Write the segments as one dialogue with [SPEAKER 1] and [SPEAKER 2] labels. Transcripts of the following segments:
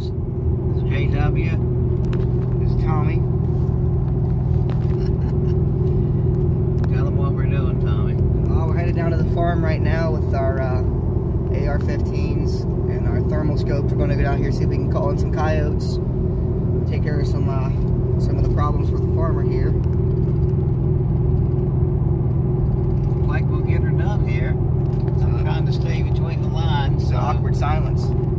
[SPEAKER 1] folks. This is JW. This is Tommy. Tell them what we're doing, Tommy.
[SPEAKER 2] Well, we're headed down to the farm right now with our AR-15s and our thermal scopes. We're going to go down here see if we can call in some coyotes, take care of some of the problems for the farmer here.
[SPEAKER 1] Like we'll get her done here. I'm trying to stay between the lines. So.
[SPEAKER 2] Awkward silence.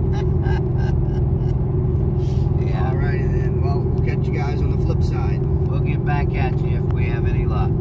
[SPEAKER 1] Yeah.
[SPEAKER 2] Alrighty then. Well, we'll catch you guys on the flip side.
[SPEAKER 1] We'll get back at you if we have any luck.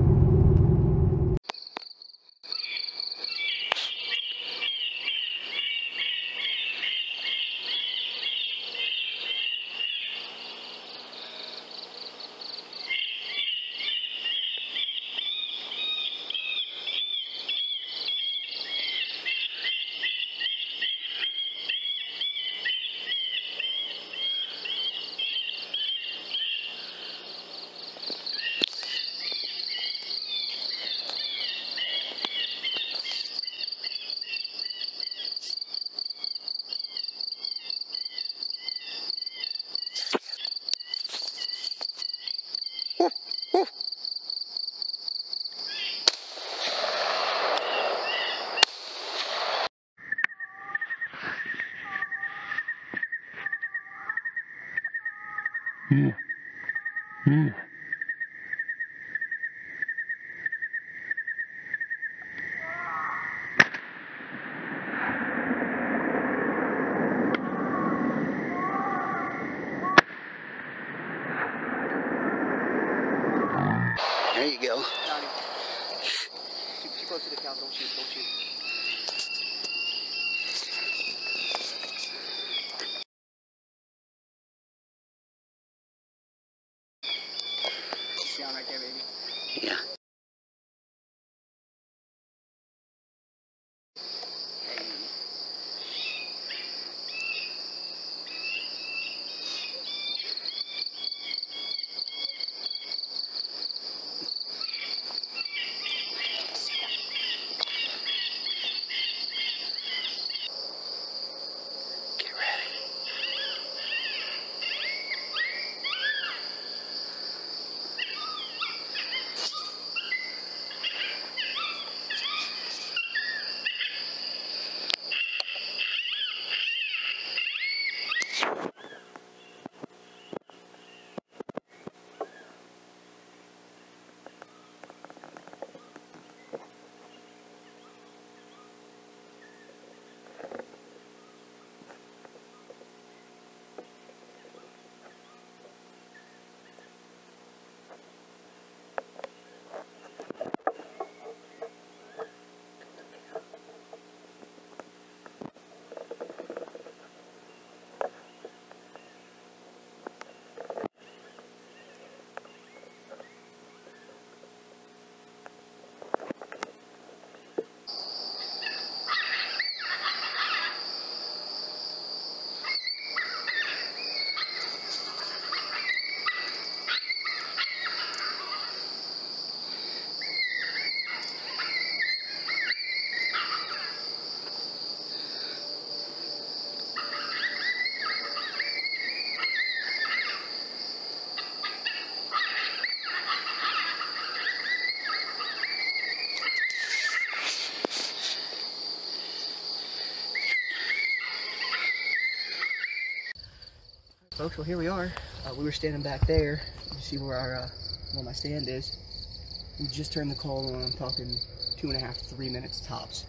[SPEAKER 2] There you go. Too close to the cow. Don't shoot. Don't shoot. Down right there, baby.
[SPEAKER 1] Yeah.
[SPEAKER 2] Folks, well here we are. We were standing back there. You see where where my stand is. We just turned the call on. I'm talking 2.5 to 3 minutes tops.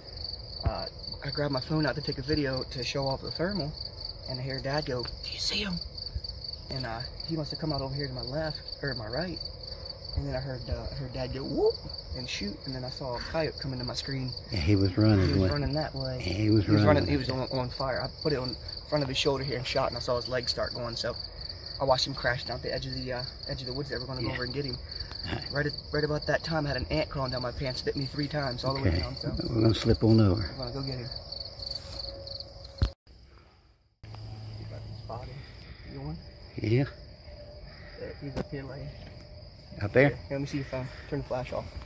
[SPEAKER 2] I grabbed my phone out to take a video to show off the thermal, and I hear Dad go, "Do you see him?" And he must have come out over here to my left or my right. And then I heard Dad go whoop and shoot, and then I saw a coyote come into my screen.
[SPEAKER 3] Yeah, he was running.
[SPEAKER 2] He was running that way.
[SPEAKER 3] Yeah, he was running.
[SPEAKER 2] He was on fire. I put it on front of his shoulder here and shot, and I saw his legs start going. So I watched him crash down the edge of the woods. That we're going to go over and get him. Right about that time, I had an ant crawling down my pants, bit me 3 times all the way down. So
[SPEAKER 3] we're going to slip on over.
[SPEAKER 2] We're going to go get him. See if I can spot him. You want?
[SPEAKER 3] Yeah.
[SPEAKER 2] He's up here laying.
[SPEAKER 3] Up there?
[SPEAKER 2] Here, let me see if I turn the flash off.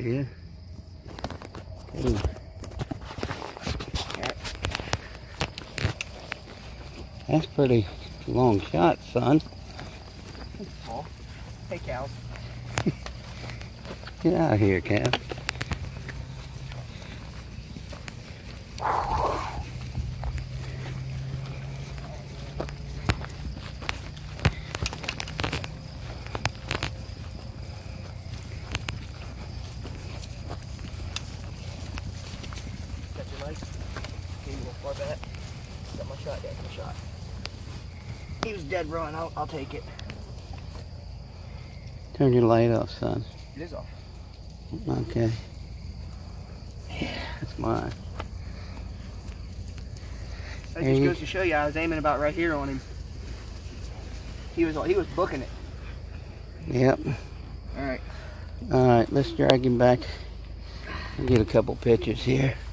[SPEAKER 3] Yeah. Ooh. That's pretty long shot, son.
[SPEAKER 2] Paul. Hey, cows.
[SPEAKER 3] Get out of here, Cap.
[SPEAKER 2] Got your knife? Okay, you go far back. Got my shot, got my shot. He was dead run, I'll take it.
[SPEAKER 3] Turn your light off, son.
[SPEAKER 2] It is off.
[SPEAKER 3] Okay. That's mine.
[SPEAKER 2] That just goes to show you, I was aiming about right here on him. He was booking it.
[SPEAKER 3] Yep.
[SPEAKER 2] All right.
[SPEAKER 3] All right, let's drag him back and get a couple pictures here.